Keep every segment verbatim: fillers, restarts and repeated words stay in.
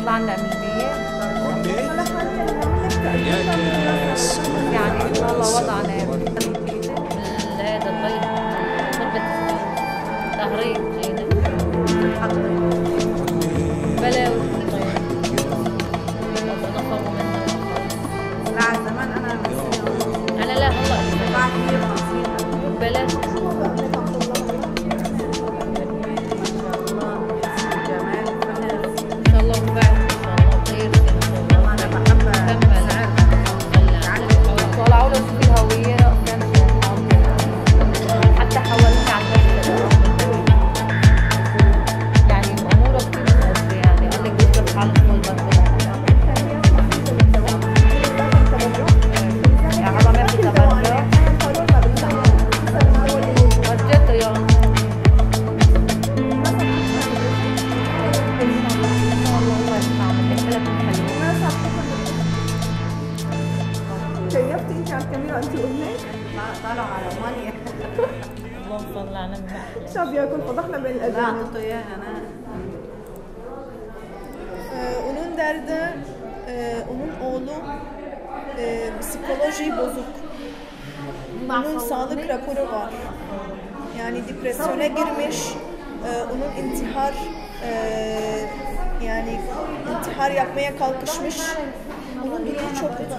طلعنا من البيت يعني ان شاء الله وضعنا هذا الضيف ضربة تهريب جيدة بلاوي نفروا منها لا زمان انا انا لا هلا بعد كثير بلاش كيفتي انت على الكاميرا انت وابنك؟ طالعوا على المانيا. اللهم صل على النبي. شاب ياكل فضحنا بين لا الاذان. اعطيته اياها انا. Onun derdi, onun oğlu psikoloji bozuk. Onun sağlık raporu var. Yani depresyona girmiş. Onun intihar yani intihar yapmaya kalkışmış. Onun durumu çok kötü.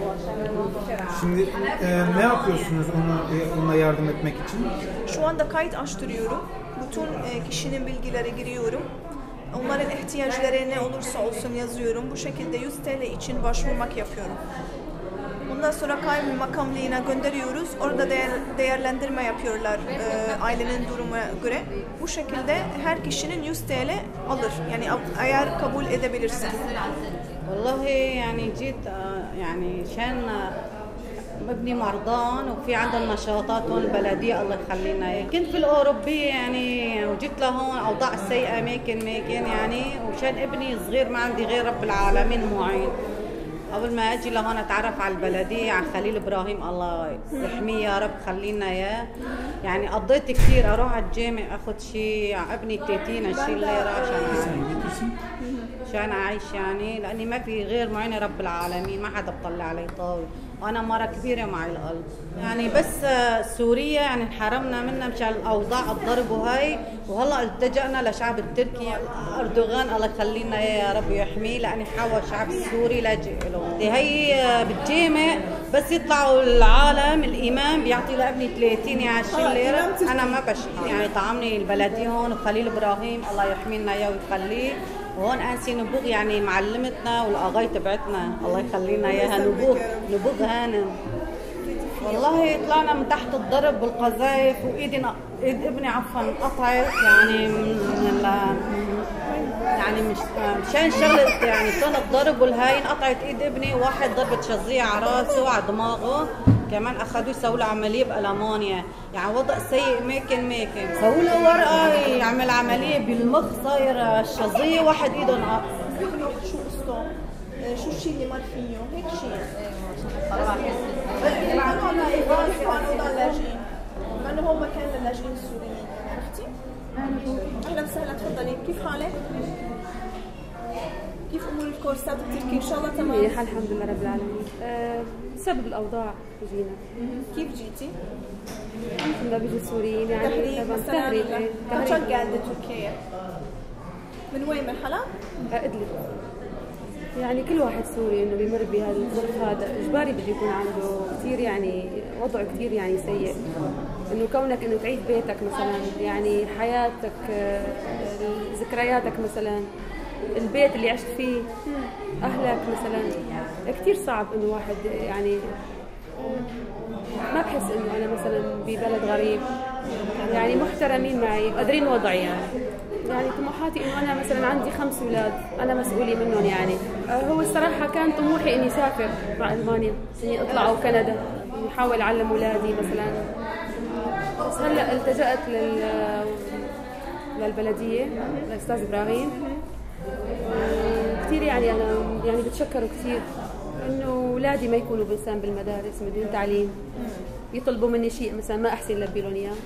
Şimdi e, ne yapıyorsunuz ona, e, ona yardım etmek için? Şu anda kayıt açtırıyorum. Bütün e, kişinin bilgileri giriyorum. Onların ihtiyaçları ne olursa olsun yazıyorum. Bu şekilde yüz TL için başvurmak yapıyorum. Ondan sonra kayyum makamlığına gönderiyoruz. Orada değer, değerlendirme yapıyorlar e, ailenin durumuna göre. Bu şekilde her kişinin yüz TL alır. Yani eğer kabul edebilirse. والله يعني جيت يعني عشان ابني مرضان وفي عندهم نشاطات هون البلديه الله يخلينا اياه، كنت في الاوروبيه يعني وجيت لهون اوضاع السيئه ماكن ماكن يعني وشان ابني صغير ما عندي غير رب العالمين معين. قبل ما اجي لهون اتعرف على البلديه على خليل ابراهيم الله يحميه يا رب خلينا اياه. يعني قضيت كثير اروح على الجامع اخذ شيء على ابني ثلاثين عشرين ليره عشان عشان اعيش يعني لاني ما في غير معيني رب العالمين ما حدا بطلع علي طاوله وانا مره كبيره معي القلب يعني بس سوريا يعني انحرمنا منها مشان الاوضاع الضرب وهي وهلا التجأنا لشعب التركي اردوغان الله يخلينا يا رب يحميه لاني حاول الشعب السوري لاجئ له. هي بالجامع بس يطلعوا العالم الامام بيعطي لابني ثلاثين عشرين ليره انا ما بشحن يعني طعمني البلدي هون وخليل ابراهيم الله يحمينا اياه ويخليه. وهون انسي نبوغ يعني معلمتنا والاغاي تبعتنا الله يخلينا اياها نبوغ نبوغ هانم. والله طلعنا من تحت الضرب والقذايف وايدي ايد ابني عفوا انقطعت يعني من يعني مش مشان شغله يعني كان الضرب والهاي انقطعت ايد ابني واحد ضربه شظيه على راسه وعلى دماغه كمان اخذوه يسووا له عمليه بالمانيا يعني وضع سيء ماكن ماكن سووا له ورقه يعمل عمليه بالمخ صاير الشظيه واحد ايده انقطع. شو قصته؟ شو الشيء اللي مر فيه؟ هيك شيء. مع انه هو مكان للاجئين السوريين، عرفتي؟ اهلا وسهلا تفضلي، كيف حالك؟ كيف امور الكورسات التركي؟ ان شاء الله تمام؟ الحال الحمد لله رب العالمين. أه بسبب الاوضاع جينا. كيف جيتي؟ الحمد لله بيجوا السوريين يعني تهريب مثلا؟ تهريب كم قاعده تركيا؟ من وين؟ من حلب؟ ادلب. يعني كل واحد سوري انه بيمر بهذا الظرف هذا اجباري بده يكون عنده كثير يعني وضعه كثير يعني سيء. انه كونك انه تعيش بيتك مثلا يعني حياتك ذكرياتك مثلا البيت اللي عشت فيه اهلك مثلا كثير صعب انه واحد يعني ما بحس انه انا مثلا ببلد غريب يعني محترمين معي قادرين وضعي يعني يعني طموحاتي انه انا مثلا عندي خمس اولاد انا مسؤولة منهم يعني هو الصراحة كان طموحي اني اسافر مع المانيا اني اطلع او كندا احاول اعلم اولادي مثلا بس هلا التجأت لل للبلدية للاستاذ ابراهيم كثير يعني انا يعني بتشكره كثير انه اولادي ما يكونوا بنسان بالمدارس بدون تعليم يطلبوا مني شيء مثلا ما احسن لبي لهم اياه.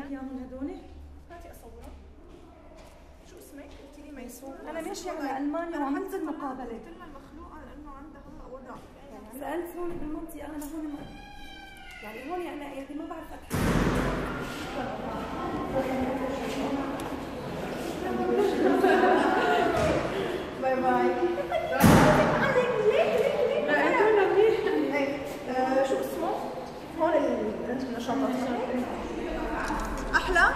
اياهم هذول؟ هاتي اصورها. شو اسمك؟ قلتي لي ميسورة. انا ماشيه على المانيا وعم انزل مقابله. قلت لها المخلوقه لانه عندها هلا وضع. سالت هون بالمنطقه انا هون ما يعني هون انا يعني ما بعرف اتحكم. باي باي. شو اسمه؟ هون انت النشاطات احلى.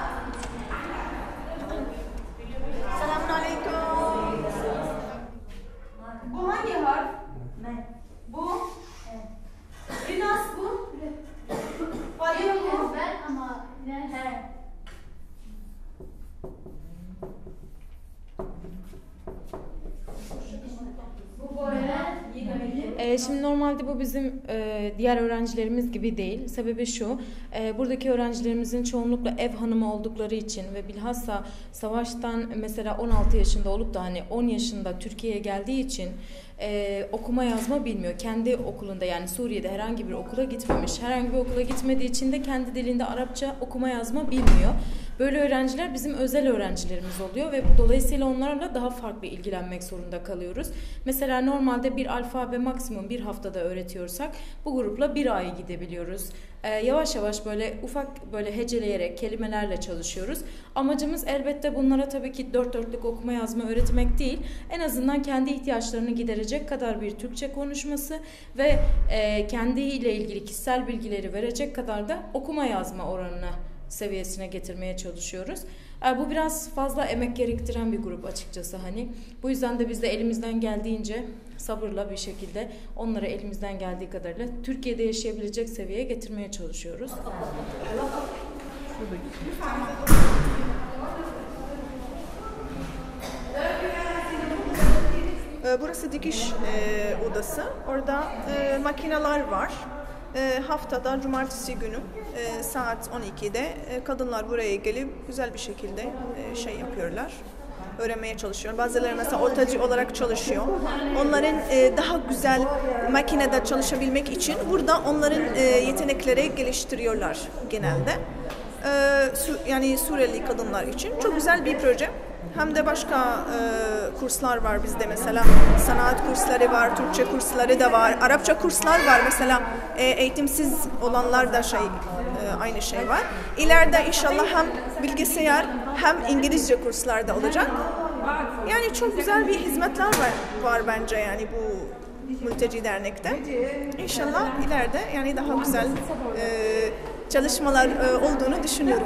السلام عليكم. Bu hangi harf? Ne? Bu? Evet. Biraz bu. Var mı? Ben ama ne? He. Bu böyle Ee, şimdi normalde bu bizim e, diğer öğrencilerimiz gibi değil. Sebebi şu, e, buradaki öğrencilerimizin çoğunlukla ev hanımı oldukları için ve bilhassa savaştan mesela on altı yaşında olup da hani on yaşında Türkiye'ye geldiği için e, okuma yazma bilmiyor. Kendi okulunda yani Suriye'de herhangi bir okula gitmemiş. Herhangi bir okula gitmediği için de kendi dilinde Arapça okuma yazma bilmiyor. Böyle öğrenciler bizim özel öğrencilerimiz oluyor ve dolayısıyla onlarla daha farklı ilgilenmek zorunda kalıyoruz. Mesela normalde bir alfabe maksimum bir haftada öğretiyorsak bu grupla bir ay gidebiliyoruz. Ee, yavaş yavaş böyle ufak böyle heceleyerek kelimelerle çalışıyoruz. Amacımız elbette bunlara tabii ki dört dörtlük okuma yazma öğretmek değil. En azından kendi ihtiyaçlarını giderecek kadar bir Türkçe konuşması ve e, kendiyle ilgili kişisel bilgileri verecek kadar da okuma yazma oranına seviyesine getirmeye çalışıyoruz. Bu biraz fazla emek gerektiren bir grup açıkçası hani. Bu yüzden de biz de elimizden geldiğince sabırla bir şekilde onları elimizden geldiği kadarıyla Türkiye'de yaşayabilecek seviyeye getirmeye çalışıyoruz. Burası dikiş e, odası. Orada e, makineler var. E, haftada cumartesi günü e, saat on ikide e, kadınlar buraya gelip güzel bir şekilde e, şey yapıyorlar. Öğrenmeye çalışıyor. Bazıları mesela ortacı olarak çalışıyor. Onların e, daha güzel makinede çalışabilmek için burada onların e, yetenekleri geliştiriyorlar genelde. E, su, yani Suriyeli kadınlar için çok güzel bir proje. Hem de başka e, kurslar var bizde mesela sanat kursları var, Türkçe kursları da var, Arapça kurslar var mesela e, eğitimsiz olanlar da şey e, aynı şey var. İleride inşallah hem bilgisayar hem İngilizce kurslar da olacak. Yani çok güzel bir hizmetler var, var bence yani bu mülteci dernekte. İnşallah ileride yani daha güzel e, çalışmalar e, olduğunu düşünüyorum.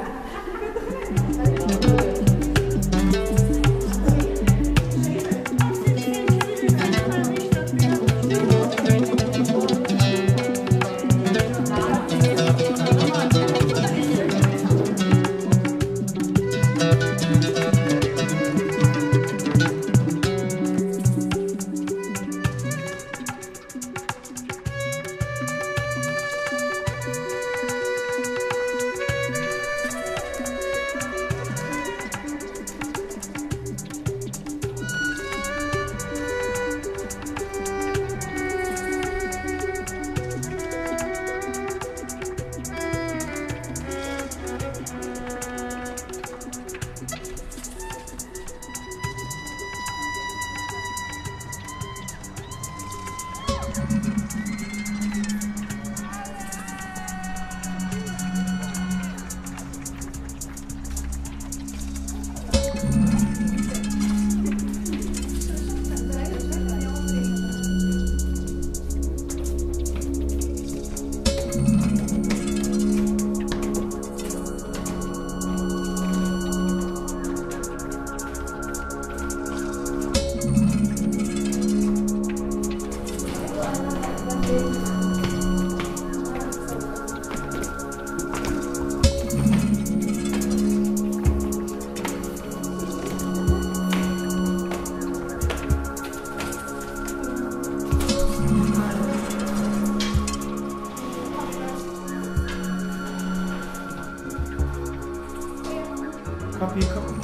Kapıyı kapat.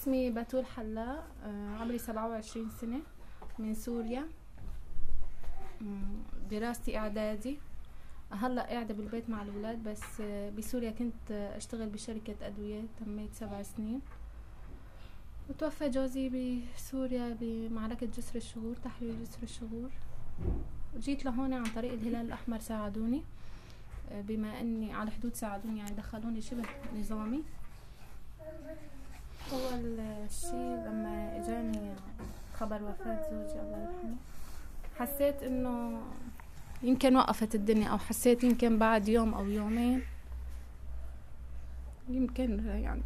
اسمي بتول حلاق، عمري سبعة وعشرين سنة، من سوريا. دراستي إعدادي، هلا قاعدة بالبيت مع الأولاد، بس بسوريا كنت أشتغل بشركة أدوية، تميت سبع سنين. وتوفى جوزي بسوريا بمعركة جسر الشغور، تحرير جسر الشغور. جيت لهون عن طريق الهلال الأحمر، ساعدوني بما أني على حدود ساعدوني، يعني دخلوني شبه نظامي. أول شيء لما إجاني خبر وفاة زوجي الله يرحمه، حسيت إنه يمكن وقفت الدنيا، أو حسيت يمكن بعد يوم أو يومين يمكن يعني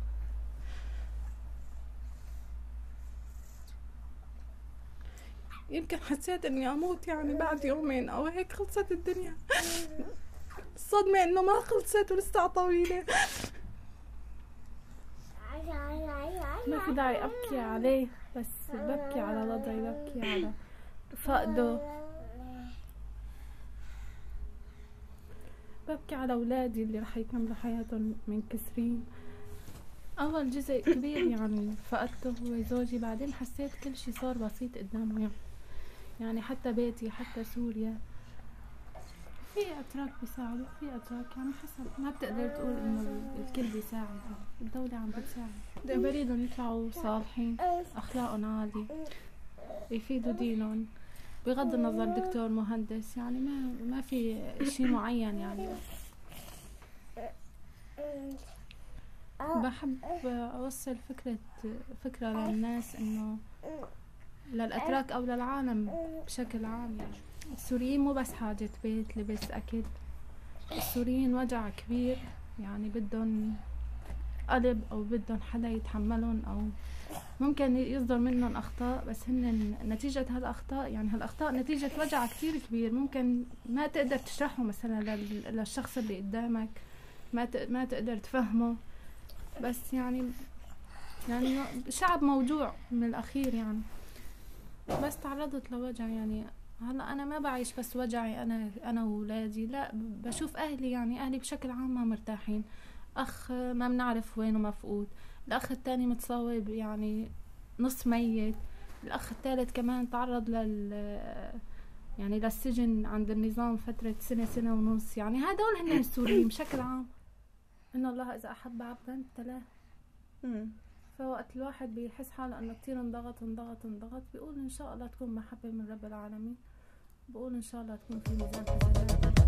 يمكن حسيت إني أموت يعني بعد يومين أو هيك، خلصت الدنيا. الصدمة إنه ما خلصت ولسه طويلة. ما في داعي أبكي عليه، بس ببكي على وضعي، ببكي على فقده، ببكي على أولادي اللي رح يكملوا حياتهم منكسرين. أول جزء كبير يعني فقدته هو زوجي، بعدين حسيت كل شي صار بسيط قدامه، يعني يعني حتى بيتي، حتى سوريا. في أتراك بيساعدوا، في أتراك يعني حسب، ما بتقدر تقول إنه الكل بيساعد، الدولة عم بتساعد. بريدهم يطلعوا صالحين، أخلاقهم عالية، يفيدوا دينهم، بغض النظر دكتور مهندس، يعني ما ما في شيء معين. يعني بحب أوصل فكرة فكرة للناس، إنه للأتراك أو للعالم بشكل عام، يعني السوريين مو بس حاجة بيت، لبس، أكل. السوريين وجع كبير، يعني بدهم قلب، أو بدهم حدا يتحملهم، أو ممكن يصدر منهم أخطاء، بس هن نتيجة هالأخطاء، يعني هالأخطاء نتيجة وجع كتير كبير، ممكن ما تقدر تشرحه مثلا للشخص اللي قدامك، ما ما تقدر تفهمه، بس يعني يعني شعب موجوع من الأخير. يعني بس تعرضت لوجع، يعني هلا أنا ما بعيش بس وجعي أنا أنا وولادي، لا، بشوف أهلي، يعني أهلي بشكل عام ما مرتاحين. أخ ما بنعرف وينه مفقود، الأخ التاني متصاوب يعني نص ميت، الأخ الثالث كمان تعرض لل يعني للسجن عند النظام فترة سنة سنة ونص. يعني هدول هن السوريين بشكل عام. إن الله إذا أحب عبدا ابتلاه. فوقت الواحد بيحس حاله انه كتير انضغط انضغط انضغط، بيقول ان شاء الله تكون محبة من رب العالمين، بقول ان شاء الله تكون في ميزان حسنات.